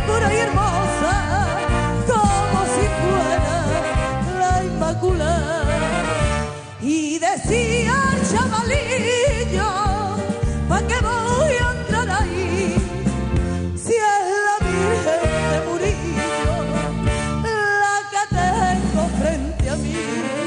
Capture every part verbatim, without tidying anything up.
pura y hermosa, como si fuera la Inmaculada. Y decía el chavalillo, ¿pa' qué voy a entrar ahí? Si es la Virgen de Murillo la que tengo frente a mí.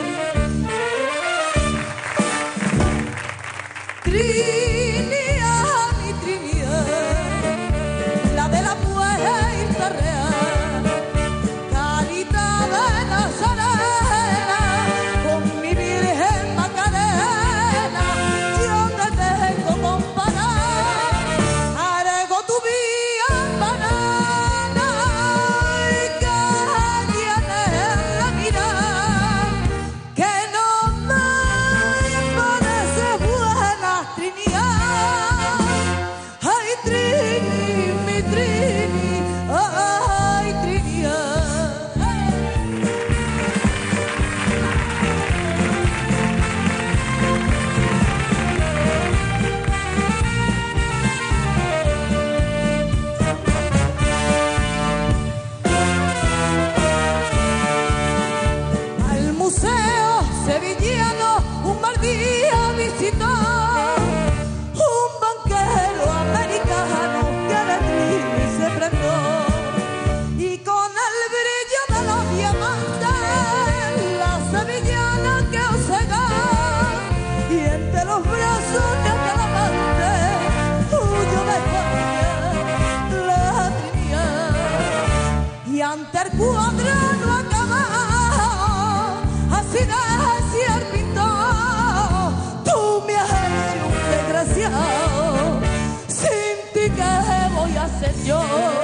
Trinidad, mi Trinidad, la de la Puerta Real, Carita de Nazarena, con mi Virgen Macarena, yo te tengo comparada, arego tu vía banana, y que tienes la mirada, que no me parece buena, Trinidad. Ay, Trini, mi Trini, ay, Trinidad. Al museo sevillano un mal día visitó un banquero americano que a la Trini se prendó, y con el brillo de los diamantes la sevillana que osega, y entre los brazos de aquel amante huyó de España la Trinidad. Y ante el cuadro no acabado, así decía el pintor, tú me has hecho un desgraciado, sin ti qué voy a hacer yo.